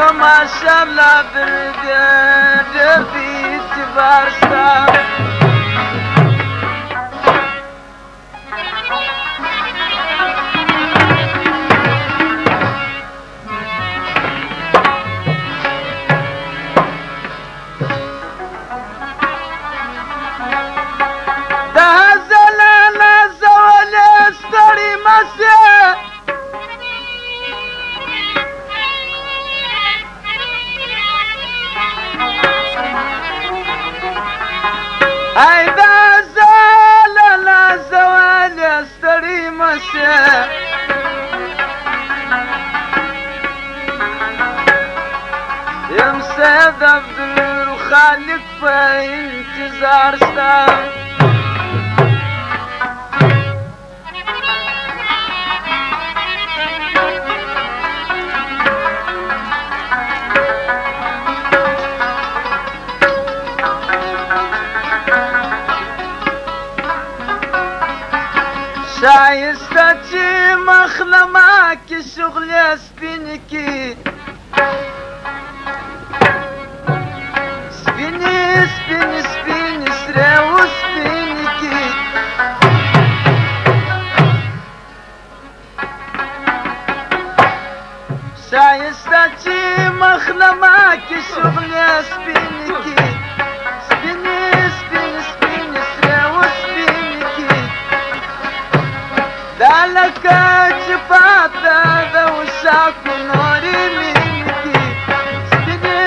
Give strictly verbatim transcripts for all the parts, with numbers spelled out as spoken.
ماشاءالله برقد في اعتبار ستا هيدا زال لا زوال يستري مساء يا مسيد عبد الخالق في انتظار ستا شايسته چې مخلما کې شغل سپین کې سپین سپین سپین سره و سپین کې شايسته چې مخلما کې شغل سپین کې سپین سپین سپین سره و سپین کې دا لکه چې پاته د وشاکو نورې مینې دي سپینې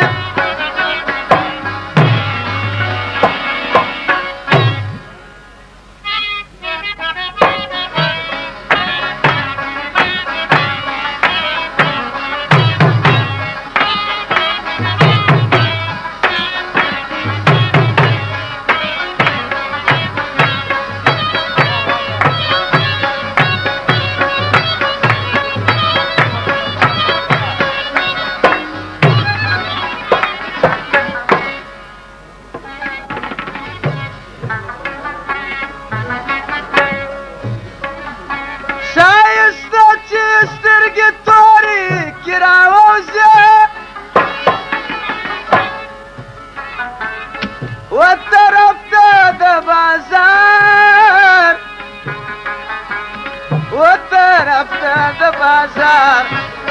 وطرفته د بازار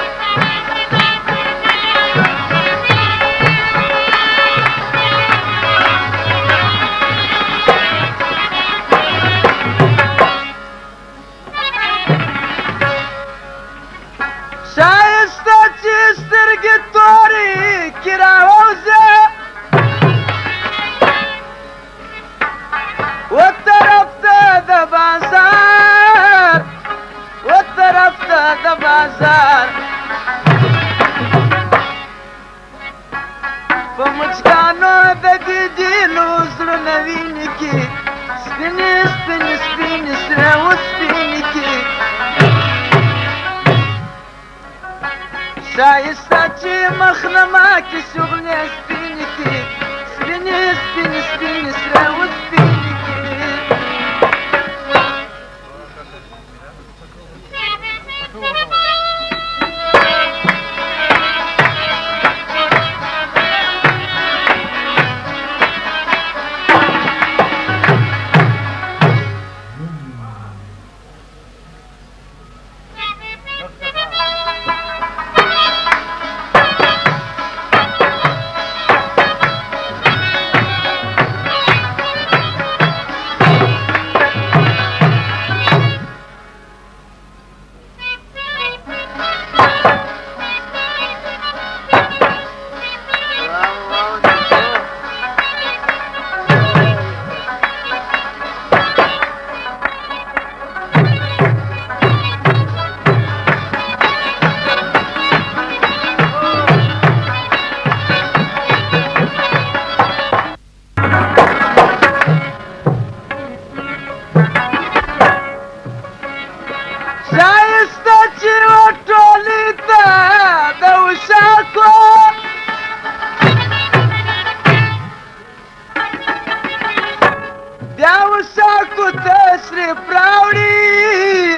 شایسته چې سترګې تورې کې راوځي وطرفته د بازار وطرفته د بازار په مچکانو د دې ډیلو زړونه وینې کې سپینې سپینې سپینې سره و سپینې کې شایسته چې مخنما کې شغلې سپینې کې سپینې سپینې سپینې سره و سپینې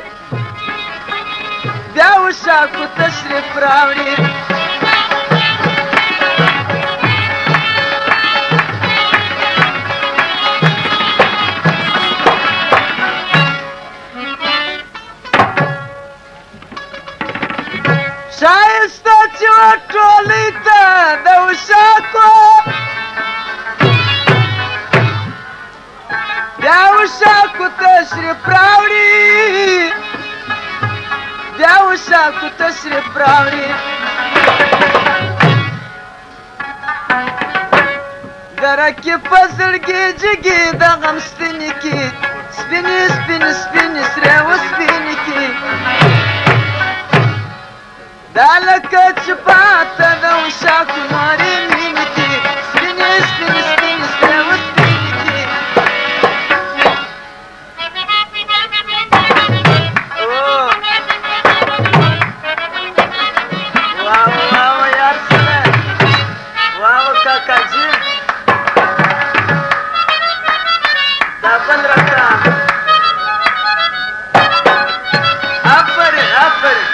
شاکو تشریف راوړي شایسته چې وه ټولۍ ته د وشاکو بیا وشاکو تشریف راوړي بیا وشاکو تشریف راوړي د رکې په زړګي جګې د غم سپینې کې سپینې سپینې سپینې سرې وسپینې کې دا لکه چې پاته د وشاکو نورې مینې کې سپینې سپینې سپینې سرې وسپینې کې واو واو یار سره واو کاکا جی دا بل راکړه آفرین آفرین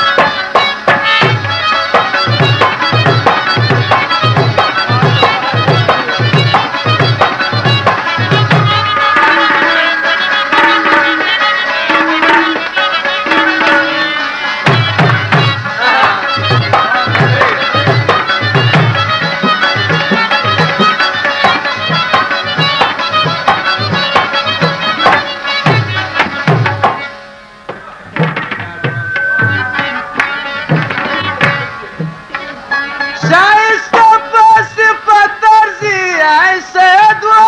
شایسته په صفت ارزي ای سید و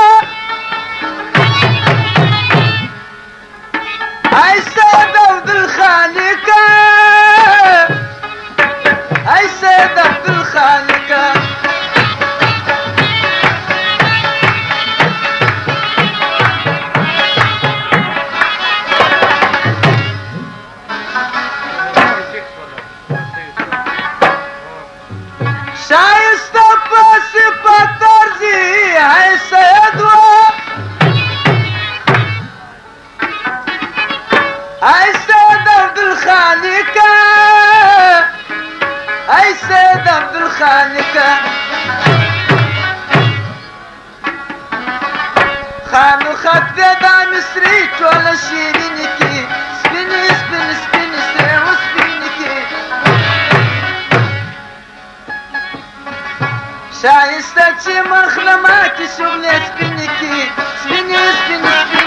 ای سید عبدالخالقه ای سید عبدالخالقه شایسته په صفت ارزي ای سید و ای سید عبدالخالقه ای سید عبدالخالقه خانو خط دی دا مصري ټوله شیرینې کې سپینې سپینې سپینې سرې وسپینې کې شایسته چې مخ له ما کې شغلې سپینې کې سپینې سپینې سپینې